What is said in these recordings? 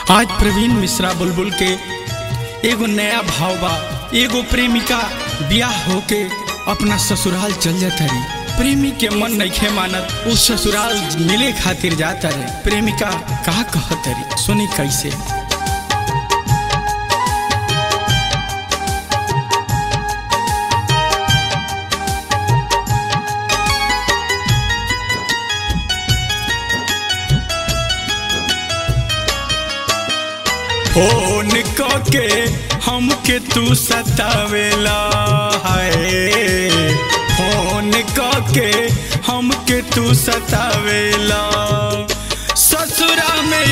आज प्रवीण मिश्रा बुलबुल के एगो नया भाव बा। एगो प्रेमिका ब्याह होके अपना ससुराल चल जाता रे। प्रेमी के मन नइखे मानत, उ ससुराल मिले खातिर जाता रे। प्रेमिका का कहत रे, सुनी कैसे। फोन के हमके तू सतावेला है, फोन के हमके तू सतावेला। ससुरा में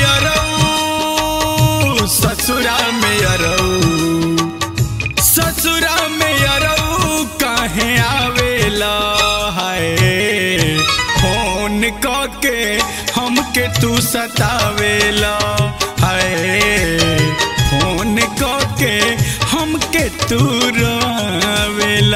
अरऊ, ससुरा में अरऊ, ससुरा में अरऊ काहे आवेला है। फोन के हमके तू सतावेला है, फोन के हमके तू रोवेला।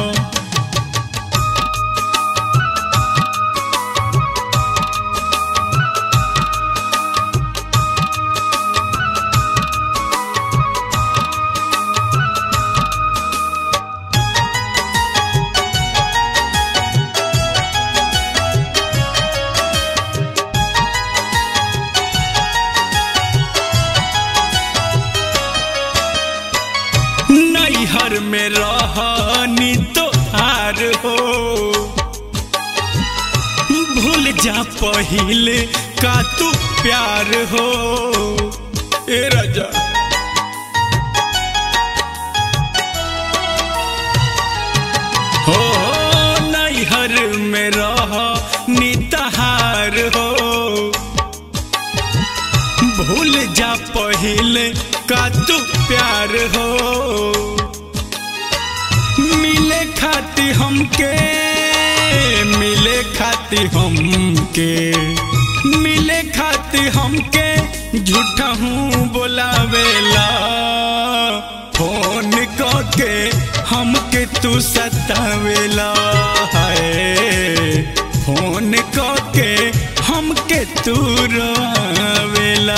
नैहर में रहनी तो हार हो, भूल जा पहिले का तू प्यार हो। ए राजा हो, नैहर में रहनी तो हार हो, भूल जा पहिले का तू प्यार हो। मिले खाती हमके, मिले खाती हमके, मिले खाती हमके झूठा हूँ बोलावेला। फोन के हमके तू सतावेला है, फोन के हमके तू रोवेला।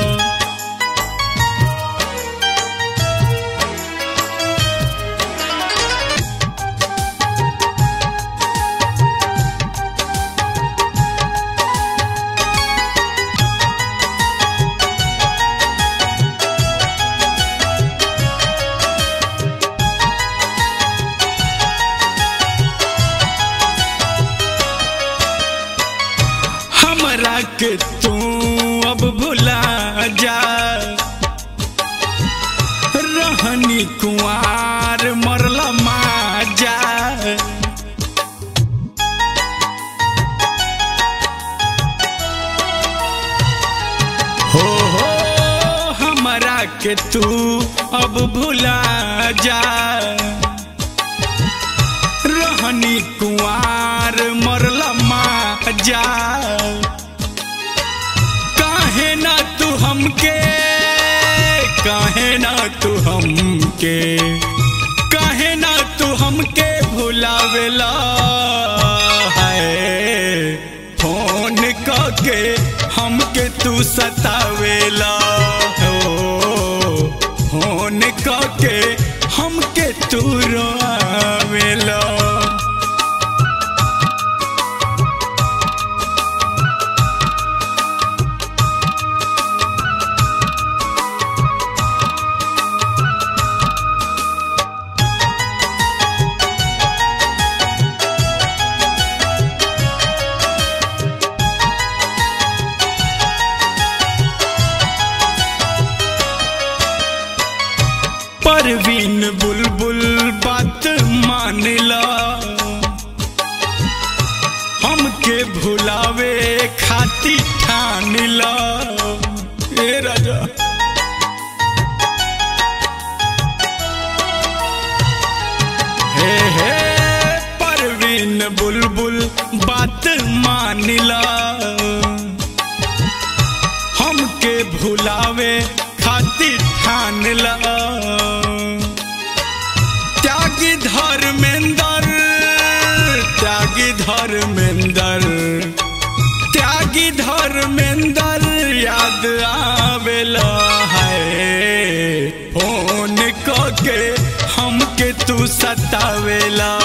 हमरा के तू अब भुला जा, रहनी कुंवार मरला माजा। हो हमरा के तू अब भुला जा, रहनी कुंवार मरला माजा। काहे ना तू हमके, काहे ना तू हमके, काहे ना तू हमके भुलावेला है। फोन के हमके तू सतावेला हो, फोन के हमके तू रोवेला। परवीन बुलबुल बात मानला, हमके भुलावे खाती ठानला। ए राजा हे परवीन बुलबुल बात मानला, हमके भुलावे खाती ठानला। त्यागी धर्मेंद्र, त्यागी धर्मेंद्र, त्यागी धर्मेंद्र याद आ आवेला है फोन के हमके तू सतावेला।